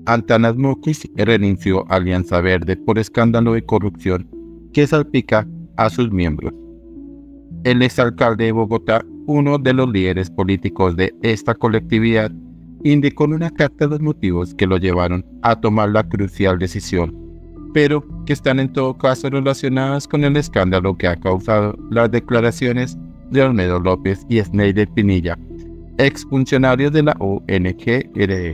Antanas Mockus renunció a Alianza Verde por escándalo de corrupción que salpica a sus miembros. El exalcalde de Bogotá, uno de los líderes políticos de esta colectividad, indicó en una carta los motivos que lo llevaron a tomar la crucial decisión, pero que están en todo caso relacionadas con el escándalo que ha causado las declaraciones de Olmedo López y Sneider Pinilla, exfuncionarios de la ONG-RD.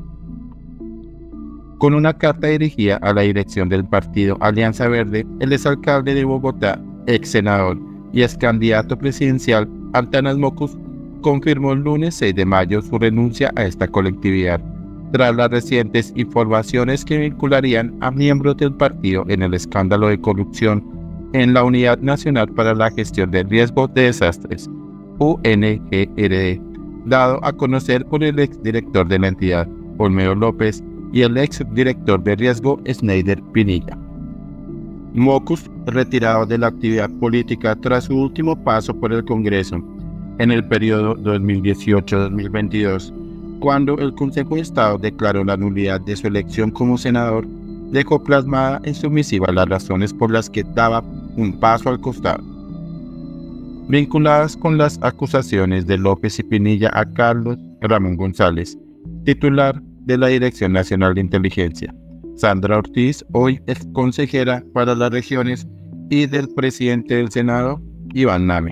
Con una carta dirigida a la dirección del partido Alianza Verde, el exalcalde de Bogotá, ex senador y ex candidato presidencial, Antanas Mockus, confirmó el lunes 6 de mayo su renuncia a esta colectividad, tras las recientes informaciones que vincularían a miembros del partido en el escándalo de corrupción en la Unidad Nacional para la Gestión de Riesgos de Desastres, UNGRD, dado a conocer por el exdirector de la entidad, Olmedo López, y el exdirector de riesgo, Sneider Pinilla. Mockus, retirado de la actividad política tras su último paso por el Congreso en el periodo 2018-2022, cuando el Consejo de Estado declaró la nulidad de su elección como senador, dejó plasmada en su misiva las razones por las que daba un paso al costado, vinculadas con las acusaciones de López y Pinilla a Carlos Ramón González, titular de la Dirección Nacional de Inteligencia, Sandra Ortiz, hoy es consejera para las regiones, y del presidente del Senado, Iván Name.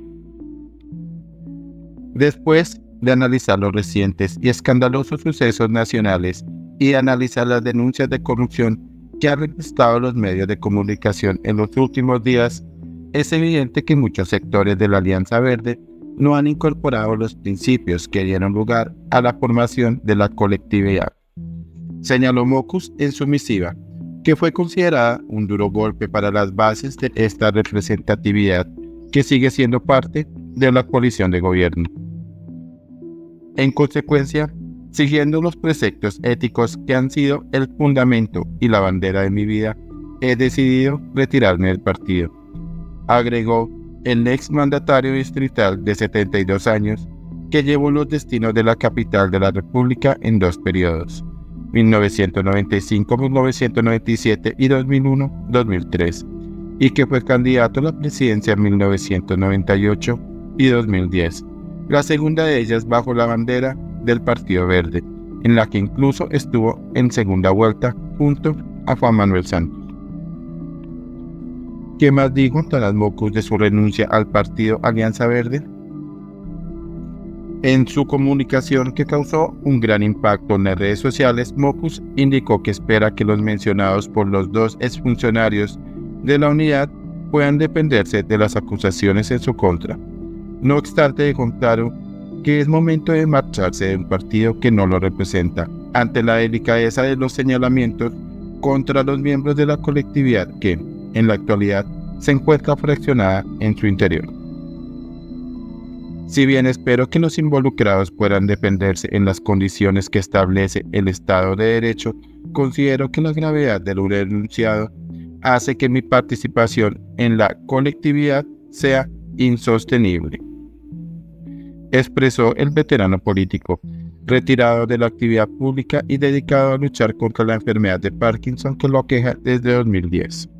Después de analizar los recientes y escandalosos sucesos nacionales y de analizar las denuncias de corrupción que han registrado los medios de comunicación en los últimos días, es evidente que muchos sectores de la Alianza Verde no han incorporado los principios que dieron lugar a la formación de la colectividad. Señaló Mockus en su misiva, que fue considerada un duro golpe para las bases de esta representatividad que sigue siendo parte de la coalición de gobierno. En consecuencia, siguiendo los preceptos éticos que han sido el fundamento y la bandera de mi vida, he decidido retirarme del partido, agregó el ex mandatario distrital de 72 años, que llevó los destinos de la capital de la República en dos periodos, 1995-1997 y 2001-2003, y que fue candidato a la presidencia en 1998 y 2010, la segunda de ellas bajo la bandera del Partido Verde, en la que incluso estuvo en segunda vuelta junto a Juan Manuel Santos. ¿Qué más dijo Antanas Mockus de su renuncia al partido Alianza Verde? En su comunicación, que causó un gran impacto en las redes sociales, Mockus indicó que espera que los mencionados por los dos exfuncionarios de la unidad puedan defenderse de las acusaciones en su contra. No obstante, dejó claro que es momento de marcharse de un partido que no lo representa, ante la delicadeza de los señalamientos contra los miembros de la colectividad que, en la actualidad, se encuentra fraccionada en su interior. Si bien espero que los involucrados puedan defenderse en las condiciones que establece el Estado de Derecho, considero que la gravedad de lo denunciado hace que mi participación en la colectividad sea insostenible, expresó el veterano político, retirado de la actividad pública y dedicado a luchar contra la enfermedad de Parkinson que lo aqueja desde 2010.